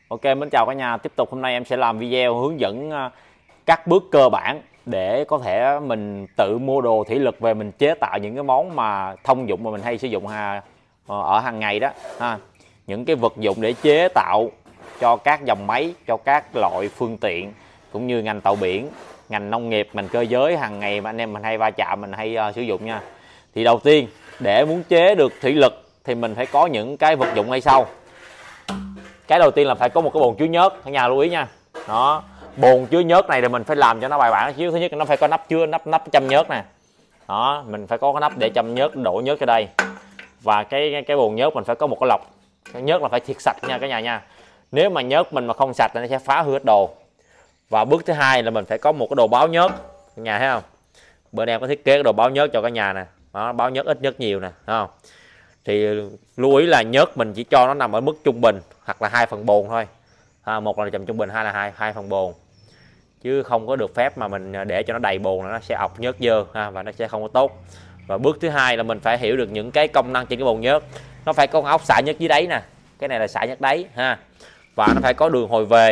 Ok, mến chào cả nhà. Tiếp tục hôm nay em sẽ làm video hướng dẫn các bước cơ bản để có thể mình tự mua đồ thủy lực về mình chế tạo những cái món mà thông dụng mà mình hay sử dụng ở hàng ngày đó ha. Những cái vật dụng để chế tạo cho các dòng máy, cho các loại phương tiện cũng như ngành tàu biển, ngành nông nghiệp, ngành cơ giới hàng ngày mà anh em mình hay va chạm, mình hay sử dụng nha. Thì đầu tiên để muốn chế được thủy lực thì mình phải có những cái vật dụng ngay sau. Cái đầu tiên là phải có một cái bồn chứa nhớt, cả nhà lưu ý nha. Đó, bồn chứa nhớt này thì mình phải làm cho nó bài bản xíu. Thứ nhất nó phải có nắp chứa, nắp châm nhớt nè. Đó, mình phải có cái nắp để châm nhớt, đổ nhớt cho đây. Và cái bồn nhớt mình phải có một cái lọc. Cái nhớt là phải thiệt sạch nha cả nhà nha. Nếu mà nhớt mình mà không sạch thì nó sẽ phá hư hết đồ. Và bước thứ hai là mình phải có một cái đồ báo nhớt. Cả nhà thấy không? Bên em có thiết kế cái đồ báo nhớt cho cả nhà nè. Đó, báo nhớt ít nhớt nhiều nè, thấy không? Thì lưu ý là nhớt mình chỉ cho nó nằm ở mức trung bình hoặc là 2 phần bồn thôi. Một là trầm trung bình, hai là hai phần bồn, chứ không có được phép mà mình để cho nó đầy bồn là nó sẽ ọc nhớt dơ và nó sẽ không có tốt. Và bước thứ hai là mình phải hiểu được những cái công năng trên cái bồn nhớt. Nó phải có con ốc xả nhớt dưới đáy nè, cái này là xả nhớt đáy ha. Và nó phải có đường hồi về.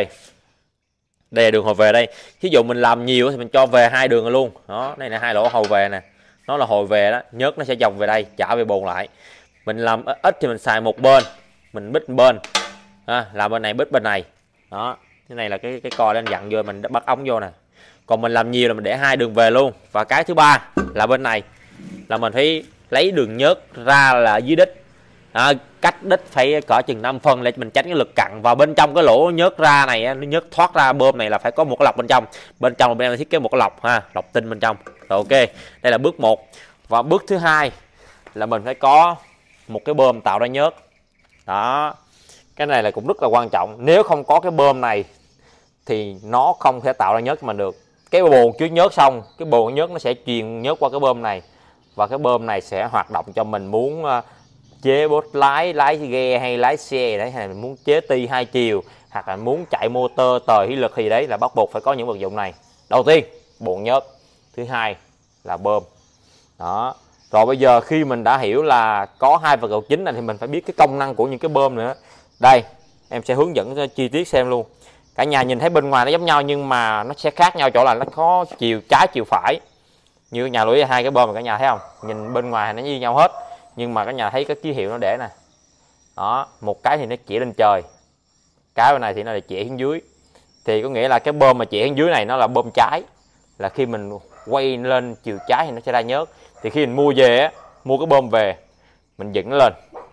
Đây là đường hồi về đây. Ví dụ mình làm nhiều thì mình cho về 2 đường luôn. Đó, đây là 2 lỗ hồi về nè. Nó là hồi về đó, nhớt nó sẽ dòng về đây trả về bồn lại. Mình làm ít thì mình xài một bên, mình bít bên làm bên này bít bên này. Đó, cái này là cái co lên dặn vô, mình bắt ống vô nè. Còn mình làm nhiều là mình để 2 đường về luôn. Và cái thứ ba là bên này là mình phải lấy đường nhớt ra là dưới đít. Cách đít phải cỡ chừng 5 phân để mình tránh cái lực cặn. Và bên trong cái lỗ nhớt ra này, nó nhớt thoát ra bơm này là phải có một cái lọc bên trong. Bên trong bên em thiết kế một cái lọc lọc tinh bên trong. Rồi ok, đây là bước 1. Và bước thứ hai là mình phải có một cái bơm tạo ra nhớt. Đó, cái này là cũng rất là quan trọng. Nếu không có cái bơm này thì nó không thể tạo ra nhớt cho mình được. Cái bồn chứa nhớt xong, cái bồn nhớt nó sẽ truyền nhớt qua cái bơm này. Và cái bơm này sẽ hoạt động cho mình muốn chế bốt lái ghe hay lái xe đấy, hay là mình muốn chế ti 2 chiều, hoặc là muốn chạy motor tời hí lực gì đấy, là bắt buộc phải có những vật dụng này. Đầu tiên bồn nhớt, thứ hai là bơm. Đó. Rồi bây giờ khi mình đã hiểu là có 2 vật liệu chính này thì mình phải biết cái công năng của những cái bơm nữa. Đây, em sẽ hướng dẫn chi tiết xem luôn. Cả nhà nhìn thấy bên ngoài nó giống nhau nhưng mà nó sẽ khác nhau chỗ là nó có chiều trái chiều phải. Như nhà lưu ý 2 cái bơm mà cả nhà thấy không? Nhìn bên ngoài nó như nhau hết, nhưng mà cả nhà thấy cái ký hiệu nó để nè. Đó, một cái thì nó chỉ lên trời, cái bên này thì nó là chỉ xuống dưới. Thì có nghĩa là cái bơm mà chỉ xuống dưới này nó là bơm trái, là khi mình quay lên chiều trái thì nó sẽ ra nhớt. Thì khi mình mua về á, mua cái bơm về mình dựng nó lên,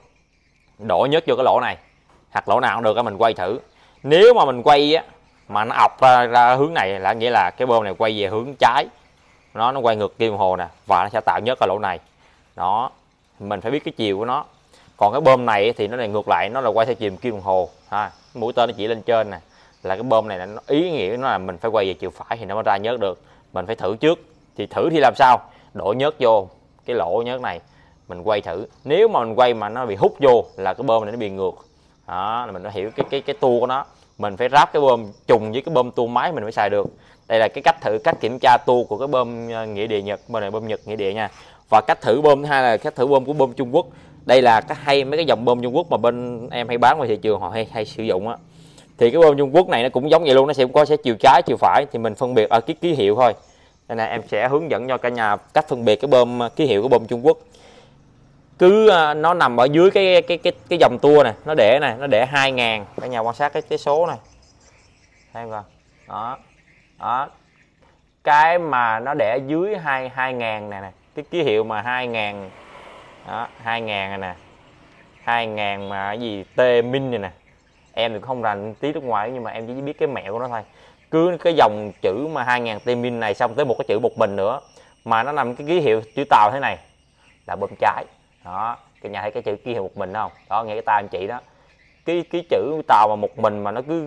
đổ nhớt vô cái lỗ này hoặc lỗ nào cũng được, mình quay thử. Nếu mà mình quay á mà nó ọc ra hướng này là nghĩa là cái bơm này quay về hướng trái, nó quay ngược kim đồng hồ nè, và nó sẽ tạo nhớt ở lỗ này. Đó, mình phải biết cái chiều của nó. Còn cái bơm này thì nó lại ngược lại, nó là quay theo chiều kim đồng hồ mũi tên nó chỉ lên trên nè, là cái bơm này là ý nghĩa nó là mình phải quay về chiều phải thì nó mới ra nhớt được. Mình phải thử trước. Thì thử thì làm sao? Đổ nhớt vô cái lỗ nhớt này, mình quay thử. Nếu mà mình quay mà nó bị hút vô là cái bơm này nó bị ngược. Đó, là mình phải hiểu cái tua của nó. Mình phải ráp cái bơm trùng với cái bơm tua máy mình mới xài được. Đây là cái cách kiểm tra tua của cái bơm nghĩa địa Nhật, bên này bơm Nhật nghĩa địa nha. Và cách thử bơm thứ hai là cách thử bơm của bơm Trung Quốc. Đây là mấy cái dòng bơm Trung Quốc mà bên em hay bán ngoài thị trường họ hay sử dụng á. Thì cái bơm Trung Quốc này nó cũng giống vậy luôn, nó sẽ có chiều trái chiều phải, thì mình phân biệt ở cái ký hiệu thôi. Đây nè, em sẽ hướng dẫn cho cả nhà cách phân biệt cái bơm ký hiệu của bơm Trung Quốc. Cứ nó nằm ở dưới cái dòng tua này, nó để 2000. Cả nhà quan sát cái số này, thấy không? Đó. Đó. Cái mà nó để dưới 2000 này nè, cái ký hiệu mà 2000. Đó, 2000 này nè. 2000 mà cái gì T min này nè. Em thì không rành tí nước ngoài nhưng mà em chỉ biết cái mẹo của nó thôi. Cứ cái dòng chữ mà 2000 T min này xong tới một cái chữ một mình nữa mà nó nằm cái ký hiệu chữ tàu thế này là bơm trái. Đó, cả nhà thấy cái chữ ký hiệu một mình không? Đó, nghe cái tay anh chị đó. Cái chữ tàu mà một mình mà nó cứ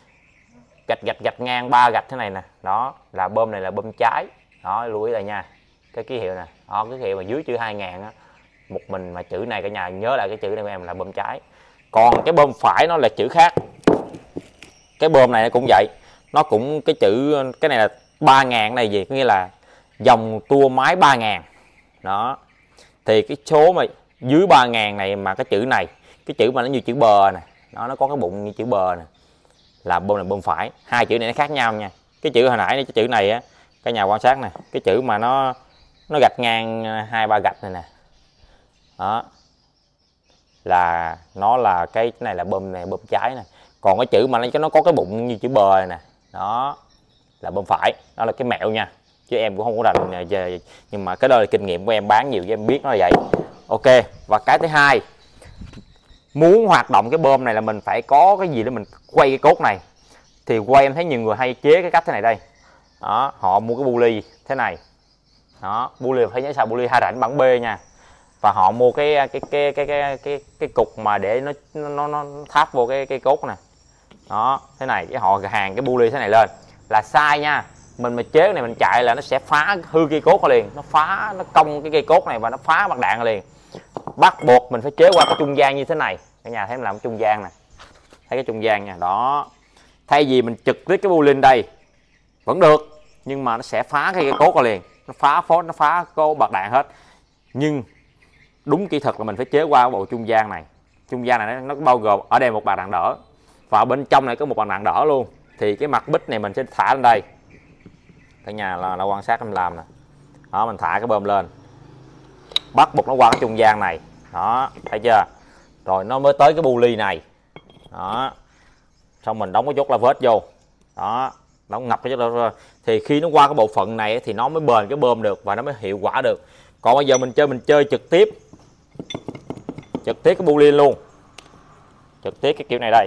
gạch ngang 3 gạch thế này nè, đó là bơm này là bơm trái. Đó, lưu ý lại nha. Cái ký hiệu nè, đó, cái ký hiệu mà dưới chữ 2000 á, một mình mà chữ này cả nhà nhớ lại cái chữ này của em là bơm trái. Còn cái bơm phải nó là chữ khác. Cái bơm này nó cũng vậy, nó cũng cái chữ, cái này là 3000 này gì, có nghĩa là dòng tua máy 3000. Đó, thì cái số mà dưới 3000 này mà cái chữ này, cái chữ mà nó như chữ bờ nè, nó có cái bụng như chữ bờ nè, là bơm này bơm phải. Hai chữ này nó khác nhau nha. Cái chữ hồi nãy cái chữ này á, cả nhà quan sát nè, cái chữ mà nó gạch ngang 2-3 gạch này nè, đó là nó là cái này là bơm này bơm trái nè. Còn cái chữ mà nó có cái bụng như chữ bờ này nè, đó là bơm phải. Đó là cái mẹo nha, chứ em cũng không có rành về, nhưng mà cái đó là kinh nghiệm của em bán nhiều cho em biết nó là vậy. Ok. Và cái thứ hai, muốn hoạt động cái bơm này là mình phải có cái gì để mình quay cái cốt này. Thì quay em thấy nhiều người hay chế cái cách thế này đây, đó họ mua cái bu ly thế này, đó bu ly phải nhớ sao, bu ly 2 rãnh bản B nha. Và họ mua cái cục mà để nó tháp vô cái cốt này, đó thế này, cái họ hàng cái bu ly thế này lên là sai nha. Mình mà chế cái này mình chạy là nó sẽ phá hư cây cốt liền, nó phá, nó cong cái cây cốt này và nó phá mặt đạn liền. Bắt buộc mình phải chế qua cái trung gian như thế này. Cả nhà thấy em làm cái trung gian này, thấy cái trung gian nha, đó. Thay vì mình trực tiếp cái bu lên đây vẫn được, nhưng mà nó sẽ phá cái cây cốt ra liền, nó phá phốt, nó phá có bạc đạn hết. Nhưng đúng kỹ thuật là mình phải chế qua bộ trung gian này. Trung gian này nó bao gồm ở đây một bạc đạn đỡ và bên trong này có một bạc đạn đỡ luôn. Thì cái mặt bích này mình sẽ thả lên đây. Cả nhà là quan sát em làm nè, đó mình thả cái bơm lên, bắt buộc nó qua cái trung gian này, đó thấy chưa, rồi nó mới tới cái bu ly này, đó xong mình đóng cái chốt la vết vô, đó đóng ngập cái chốt la. Thì khi nó qua cái bộ phận này thì nó mới bền cái bơm được và nó mới hiệu quả được. Còn bây giờ mình chơi trực tiếp cái bu ly luôn, trực tiếp cái kiểu này đây,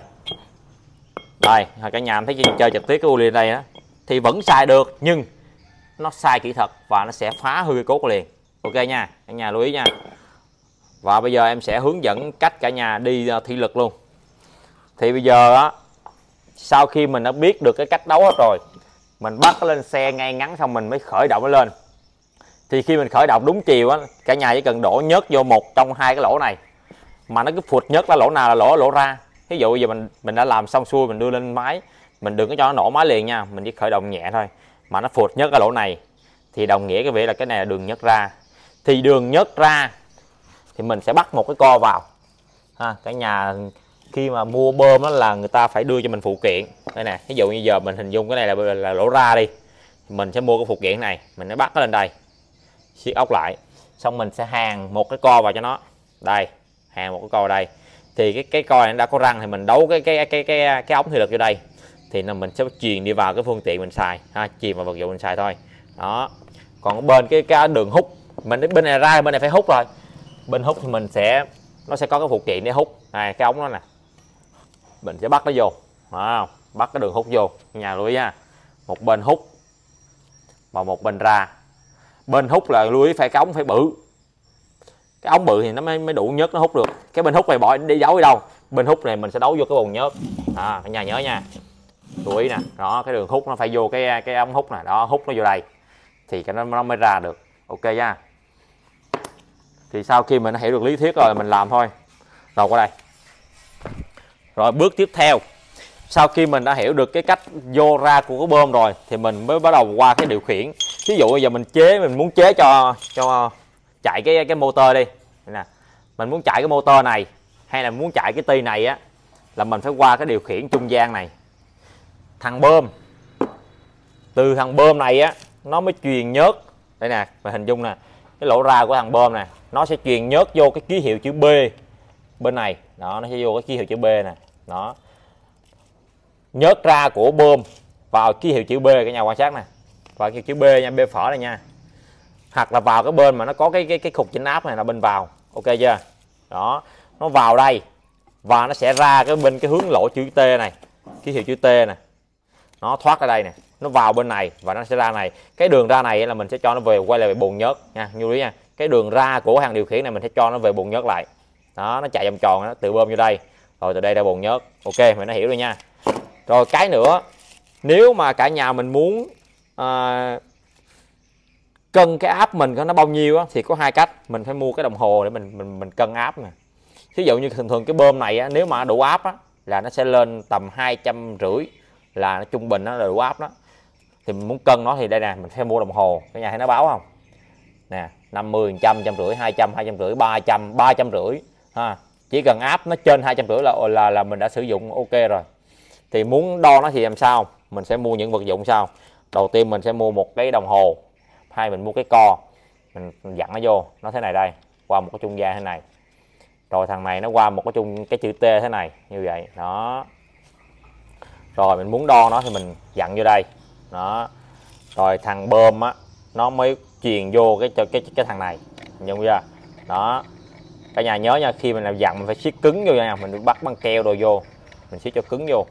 đây cả nhà em thấy chơi trực tiếp cái bu ly đây á thì vẫn xài được, nhưng nó sai kỹ thuật và nó sẽ phá hư cái cốt liền. Ok nha, cả nhà lưu ý nha. Và bây giờ em sẽ hướng dẫn cách cả nhà đi thị lực luôn. Thì bây giờ á, sau khi mình đã biết được cái cách đấu hết rồi, mình bắt nó lên xe ngay ngắn xong mình mới khởi động nó lên. Thì khi mình khởi động đúng chiều á, cả nhà chỉ cần đổ nhớt vô một trong hai cái lỗ này, mà nó cứ phụt nhớt là lỗ nào là lỗ ra. Ví dụ bây giờ mình đã làm xong xuôi, mình đưa lên máy, mình đừng có cho nó nổ máy liền nha, mình chỉ khởi động nhẹ thôi. Mà nó phụt nhớt cái lỗ này thì đồng nghĩa cái việc là cái này là đường nhớt ra. Thì đường nhớt ra thì mình sẽ bắt một cái co vào ha. Cả nhà khi mà mua bơm đó là người ta phải đưa cho mình phụ kiện đây nè. Ví dụ như giờ mình hình dung cái này là lỗ ra đi, mình sẽ mua cái phụ kiện này, mình sẽ bắt nó lên đây, siết ốc lại, xong mình sẽ hàn một cái co vào cho nó đây, hàn một cái co vào đây. Thì cái co này đã có răng thì mình đấu cái ống thủy lực vô đây, thì mình sẽ truyền đi vào cái phương tiện mình xài ha, truyền vào vật dụng mình xài thôi. Đó. Còn bên cái đường hút, mình bên này ra bên này phải hút rồi. Bên hút thì nó sẽ có cái phụ kiện để hút này, cái ống đó nè, mình sẽ bắt nó vô, bắt cái đường hút vô. Nhà lưu ý nha, một bên hút và một bên ra. Bên hút là lưu ý phải cái ống phải bự, cái ống bự thì nó mới đủ nhớt nó hút được. Cái bên hút này bỏ đi giấu đi đâu, bên hút này mình sẽ đấu vô cái bồn nhớt. Cả nhà nhớ nha, lưu ý nè, đó cái đường hút nó phải vô cái ống hút này, đó hút nó vô đây thì nó mới ra được. Ok nha. Thì sau khi mình đã hiểu được lý thuyết rồi mình làm thôi. Rồi qua đây. Rồi bước tiếp theo, sau khi mình đã hiểu được cái cách vô ra của cái bơm rồi thì mình mới bắt đầu qua cái điều khiển. Ví dụ bây giờ mình muốn chế cho chạy cái motor đi nè, mình muốn chạy cái motor này hay là muốn chạy cái ti này á, là mình phải qua cái điều khiển trung gian này. Thằng bơm, từ thằng bơm này á nó mới truyền nhớt đây nè, mình hình dung nè, cái lỗ ra của thằng bơm nè, nó sẽ truyền nhớt vô cái ký hiệu chữ B bên này, đó nó sẽ vô cái ký hiệu chữ B nè, đó nhớt ra của bơm vào ký hiệu chữ B. Cả nhà quan sát nè, vào ký hiệu chữ B nha, B phở này nha, hoặc là vào cái bên mà nó có cái cục chỉnh áp này là bên vào. Ok chưa, đó nó vào đây và nó sẽ ra cái bên cái hướng lỗ chữ T này, ký hiệu chữ T nè, nó thoát ra đây nè, nó vào bên này và nó sẽ ra này. Cái đường ra này là mình sẽ cho nó về quay lại về bồn nhớt nha, lưu ý nha. Cái đường ra của hàng điều khiển này mình sẽ cho nó về bồn nhớt lại, đó nó chạy vòng tròn, nó từ bơm vô đây rồi từ đây ra bồn nhớt. Ok mình đã hiểu rồi nha. Rồi cái nữa, nếu mà cả nhà mình muốn cân cái áp mình nó bao nhiêu á, thì có hai cách. Mình phải mua cái đồng hồ để mình cân áp nè. Ví dụ như thường cái bơm này á, nếu mà đủ áp á, là nó sẽ lên tầm 250 là nó trung bình, nó là đủ áp đó. Thì mình muốn cân nó thì đây nè, mình phải mua đồng hồ. Cả nhà thấy nó báo không nè, 50, 100, 150, 200, 250, 300, 350 ha. Chỉ cần áp nó trên 250 là mình đã sử dụng ok rồi. Thì muốn đo nó thì làm sao? Mình sẽ mua những vật dụng sau. Đầu tiên mình sẽ mua một cái đồng hồ, hay mình mua cái co, mình dặn nó vô, nó thế này đây, qua một cái trung gian thế này. Rồi thằng này nó qua một cái chữ T thế này, như vậy đó. Rồi mình muốn đo nó thì mình dặn vô đây đó. Rồi thằng bơm á nó mới truyền vô cái thằng này, nhận chưa đó. Cả nhà nhớ nha, khi mình làm dặn mình phải siết cứng vô nha, mình bắt băng keo đồ vô, mình siết cho cứng vô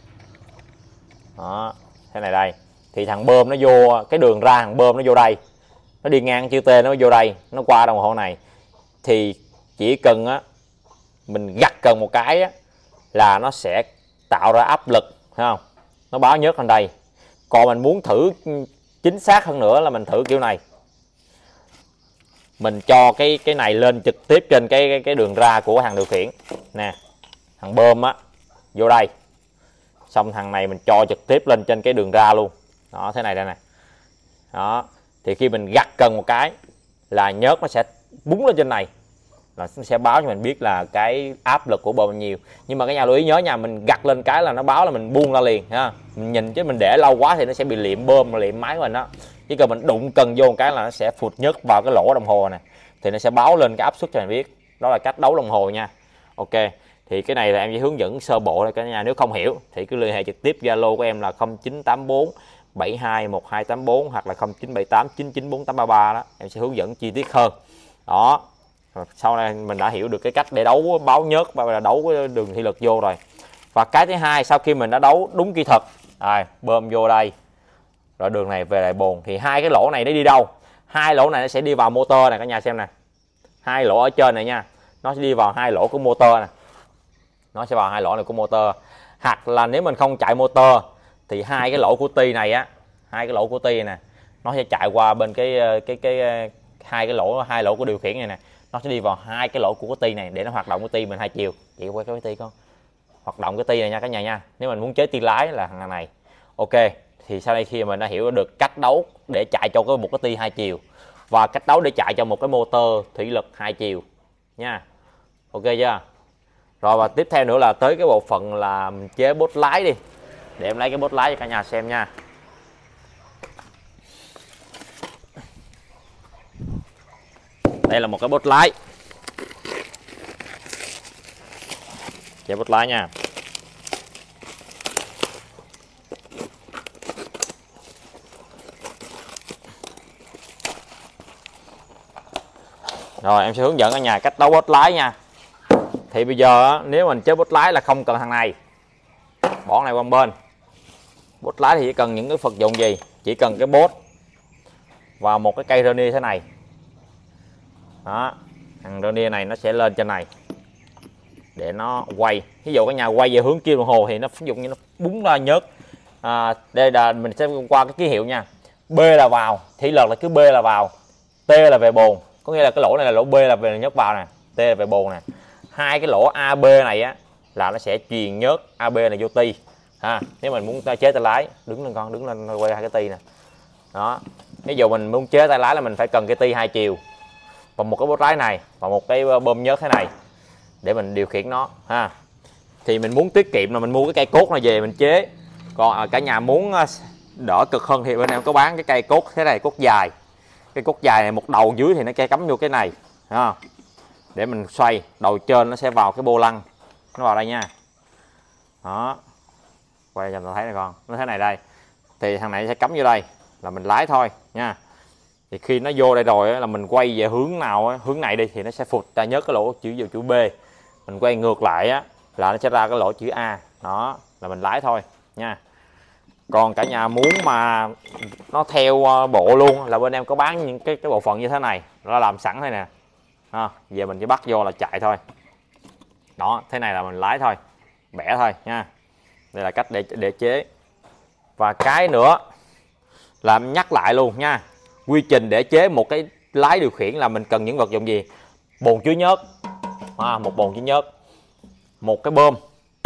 đó, thế này đây. Thì thằng bơm nó vô cái đường ra, thằng bơm nó vô đây, nó đi ngang chữ T, nó vô đây, nó qua đồng hồ này. Thì chỉ cần á mình gặt cần một cái á, là nó sẽ tạo ra áp lực, thấy không, nó báo nhớt lên đây. Còn mình muốn thử chính xác hơn nữa là mình thử kiểu này, mình cho cái này lên trực tiếp trên cái đường ra của thằng điều khiển nè, thằng bơm á vô đây, xong thằng này mình cho trực tiếp lên trên cái đường ra luôn đó, thế này đây nè đó. Thì khi mình gặt cần một cái là nhớt nó sẽ búng lên trên này, là nó sẽ báo cho mình biết là cái áp lực của bơm bao nhiêu. Nhưng mà cái nhà lưu ý nhớ nha, mình gặt lên cái là nó báo là mình buông ra liền ha. Mình nhìn chứ mình để lâu quá thì nó sẽ bị liệm bơm, liệm máy của mình đó. Chỉ cần mình đụng cần vô một cái là nó sẽ phụt nhớt vào cái lỗ đồng hồ này, thì nó sẽ báo lên cái áp suất cho mình biết. Đó là cách đấu đồng hồ nha. Ok, thì cái này là em chỉ hướng dẫn sơ bộ thôi cả nhà. Nếu không hiểu thì cứ liên hệ trực tiếp Zalo của em là 0984 72 1284 hoặc là 0978 994 833 đó, em sẽ hướng dẫn chi tiết hơn đó. Sau này mình đã hiểu được cái cách để đấu báo nhớt và đấu cái đường thủy lực vô rồi. Và cái thứ hai, sau khi mình đã đấu đúng kỹ thuật rồi, bơm vô đây, rồi đường này về lại bồn, thì hai cái lỗ này nó đi đâu? Hai lỗ này nó sẽ đi vào motor này, cả nhà xem nè, hai lỗ ở trên này nha, nó sẽ đi vào hai lỗ của motor nè, nó sẽ vào hai lỗ này của motor. Hoặc là nếu mình không chạy motor thì hai cái lỗ của ti này á, hai cái lỗ của ti nè, nó sẽ chạy qua bên cái hai lỗ của điều khiển này nè, nó sẽ đi vào hai cái lỗ của cái ti này để nó hoạt động cái ti mình hai chiều. Chị quay cái ti con, hoạt động cái ti này nha cả nhà nha. Nếu mình muốn chế ti lái là thằng này. Ok, thì sau đây khi mình đã hiểu được cách đấu để chạy cho một cái ti hai chiều và cách đấu để chạy cho một cái motor thủy lực hai chiều nha. Ok chưa? Rồi, và tiếp theo nữa là tới cái bộ phận là mình chế bốt lái đi, để em lấy cái bốt lái cho cả nhà xem nha. Đây là một cái bốt lái, chế bốt lái nha. Rồi em sẽ hướng dẫn cả nhà cách đấu bốt lái nha. Thì bây giờ nếu mình chế bốt lái là không cần thằng này, bỏ này qua bên. Bốt lái thì chỉ cần những cái vật dụng gì? Chỉ cần cái bốt và một cái cây rơ-nia thế này đó. Thằng rơ-nia này nó sẽ lên trên này để nó quay. Ví dụ cái nhà quay về hướng kim đồng hồ thì nó ví dụ như nó búng ra nhớt. Đây là mình sẽ qua cái ký hiệu nha. B là vào, thủy lực là cứ B là vào, T là về bồn, có nghĩa là cái lỗ này là lỗ B là về nhớt vào nè, T là về bồn nè. Hai cái lỗ AB này á là nó sẽ truyền nhớt AB này vô ti ha. Nếu mình muốn chế tay lái, đứng lên con, đứng lên quay hai cái ti nè đó. Ví dụ mình muốn chế tay lái là mình phải cần cái ti hai chiều và một cái bốt lái này và một cái bơm nhớt thế này để mình điều khiển nó ha. Thì mình muốn tiết kiệm là mình mua cái cây cốt này về mình chế. Còn cả nhà muốn đỡ cực hơn thì bên em có bán cái cây cốt thế này, cốt dài. Cái cốt dài này một đầu dưới thì nó cắm vô cái này ha, để mình xoay, đầu trên nó sẽ vào cái bô lăng, nó vào đây nha đó. Quay cho mình thấy này con, nó thế này đây. Thì thằng này sẽ cắm vô đây là mình lái thôi nha. Thì khi nó vô đây rồi là mình quay về hướng nào, hướng này đi thì nó sẽ phụt ra nhớt cái lỗ chữ B. Mình quay ngược lại á là nó sẽ ra cái lỗ chữ A đó, là mình lái thôi nha. Còn cả nhà muốn mà nó theo bộ luôn là bên em có bán những cái bộ phận như thế này, nó làm sẵn đây nè. Giờ mình chỉ bắt vô là chạy thôi đó, thế này là mình lái thôi, bẻ thôi nha. Đây là cách để chế. Và cái nữa là nhắc lại luôn nha, quy trình để chế một cái lái điều khiển là mình cần những vật dụng gì? Bồn chứa nhớt, một bồn chứa nhớt, một cái bơm,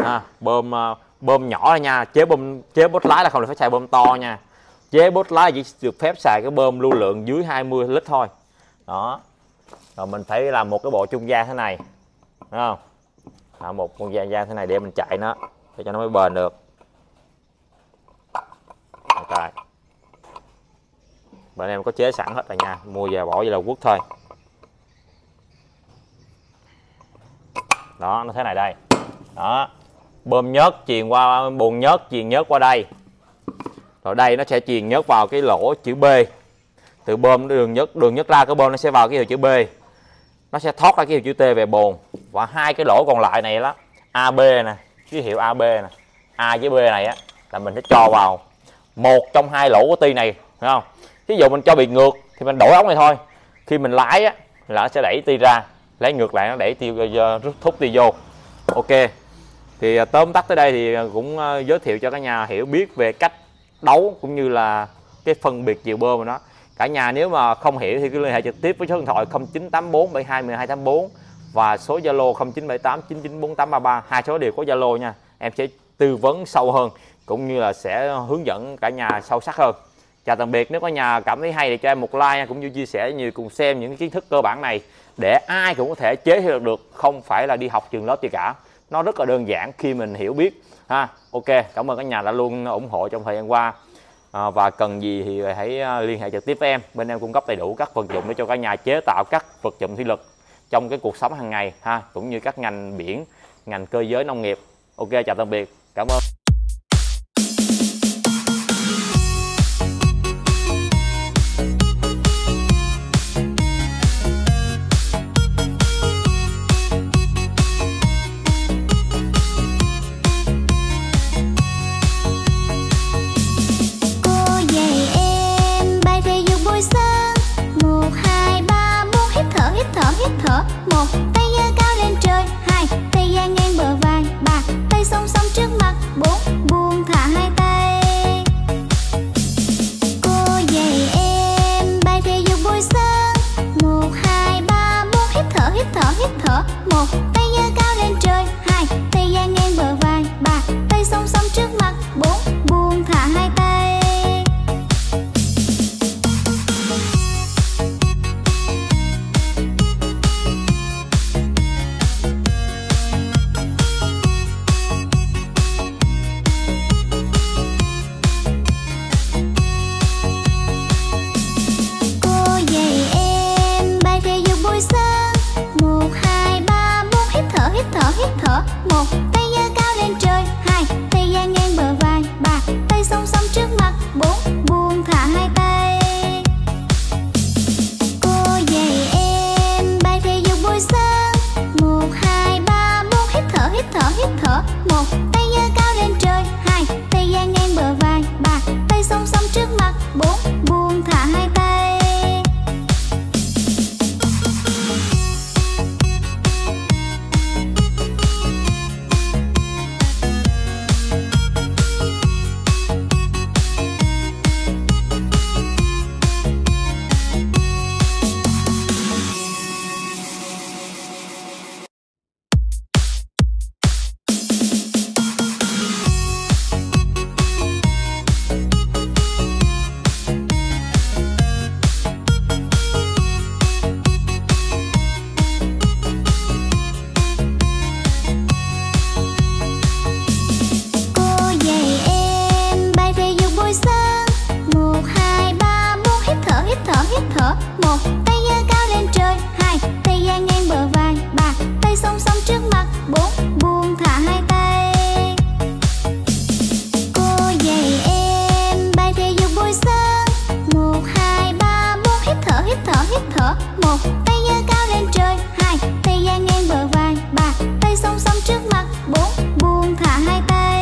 bơm nhỏ thôi nha. Chế bốt lái là không được phải xài bơm to nha. Chế bốt lái chỉ được phép xài cái bơm lưu lượng dưới 20 lít thôi đó. Rồi mình phải làm một cái bộ trung gian thế này, đúng không? Làm một con gian thế này để mình chạy nó để cho nó mới bền được Rồi. Bên em có chế sẵn hết rồi nha, mua về bỏ vô lò quất thôi. Đó, nó thế này đây. Đó. Bơm nhớt truyền qua bồn nhớt, truyền nhớt qua đây. Rồi đây nó sẽ truyền nhớt vào cái lỗ chữ B. Từ bơm đường nhớt ra cái bơm nó sẽ vào cái hiệu chữ B. Nó sẽ thoát ra cái hiệu chữ T về bồn. Và hai cái lỗ còn lại này đó, AB nè, cái hiệu AB nè, A với B này á là mình sẽ cho vào một trong hai lỗ của ti này, thấy không? Ví dụ mình cho bị ngược thì mình đổi ống này thôi. Khi mình lái á là nó sẽ đẩy ti ra, lấy ngược lại nó đẩy rút thúc ti vô. Ok. Thì tóm tắt tới đây thì cũng giới thiệu cho cả nhà hiểu biết về cách đấu cũng như là cái phân biệt chiều bơm của nó. Cả nhà nếu mà không hiểu thì cứ liên hệ trực tiếp với số điện thoại 0984 72 1284 và số Zalo 0978 994833. Hai số đều có Zalo nha. Em sẽ tư vấn sâu hơn cũng như là sẽ hướng dẫn cả nhà sâu sắc hơn. Chào tạm biệt. Nếu có nhà cảm thấy hay thì cho em một like cũng như chia sẻ nhiều cùng xem những kiến thức cơ bản này để ai cũng có thể chế được, không phải là đi học trường lớp gì cả. Nó rất là đơn giản khi mình hiểu biết ha. Ok, cảm ơn cả nhà đã luôn ủng hộ trong thời gian qua. Và cần gì thì hãy liên hệ trực tiếp với em. Bên em cung cấp đầy đủ các vật dụng để cho cả nhà chế tạo các vật dụng thủy lực trong cái cuộc sống hàng ngày ha, cũng như các ngành biển, ngành cơ giới nông nghiệp. Ok, chào tạm biệt. Cảm ơn. Hít thở, 1 tay giơ cao lên trời, 2 tay giang ngang bờ vai, 3 tay song song trước mặt, 4 buông thả hai tay. Cô dạy em bài thể dục buổi sáng, 1 2 3 4 hít thở, 1 tay giơ cao lên trời, 2 tay giang ngang bờ vai, 3 tay song song trước mặt, 4 buông thả hai tay. Hít thở, 1 tay giơ cao lên trời, 2 tay giang ngang bờ vai, 3 tay song song trước mặt, 4 buông thả hai tay. Cô dạy em bài thể dục buổi sáng, 1 2 3 4 hít thở, 1 tay giơ cao lên trời, 2 tay giang ngang bờ vai, 3 tay song song trước mặt, 4 buông thả hai tay. Hít thở, 1 tay giơ cao lên trời, 2 tay giang ngang bờ vai, 3 tay song song trước mặt, 4 buông thả hai tay. Cô dạy em bài thể dục buổi sáng, 1 2 3 4 hít thở, 1 tay giơ cao lên trời, 2 tay giang ngang bờ vai, 3 tay song song trước mặt, 4 buông thả hai tay.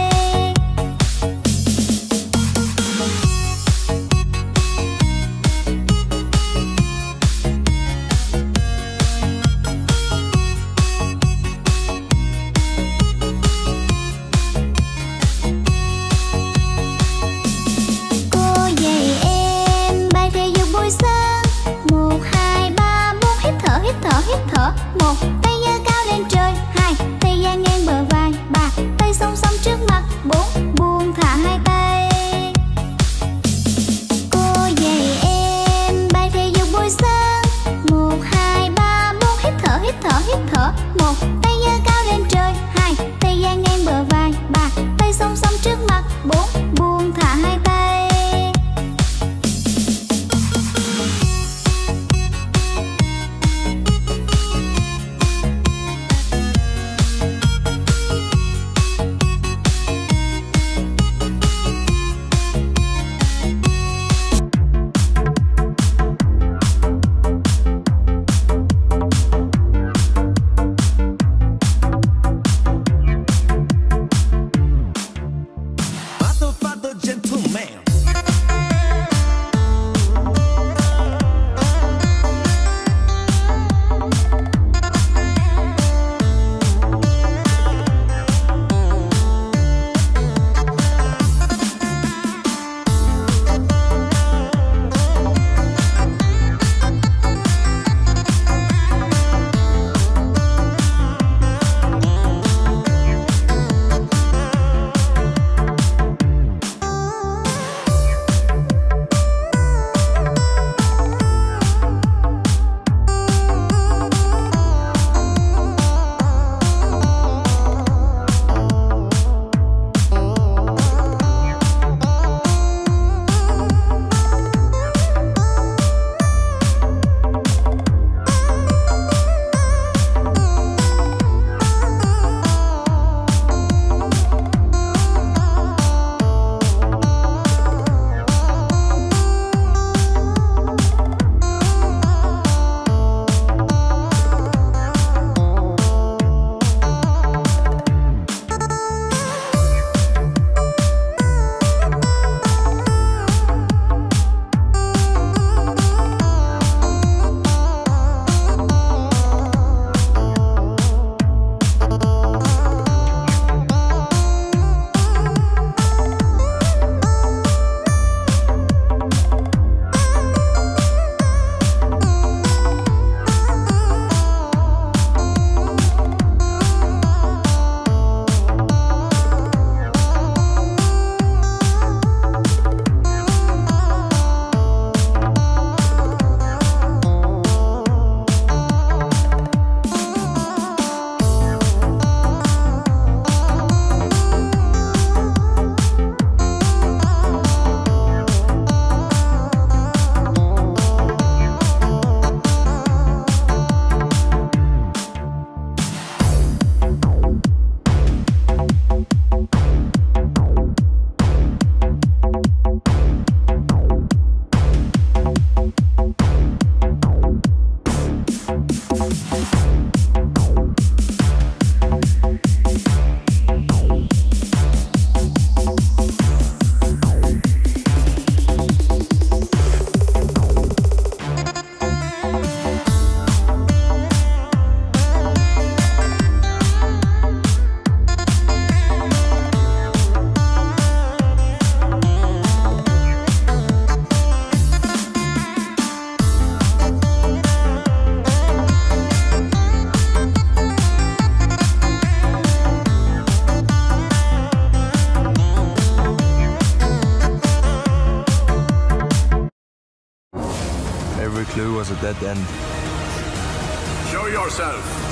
was a dead end. Show yourself.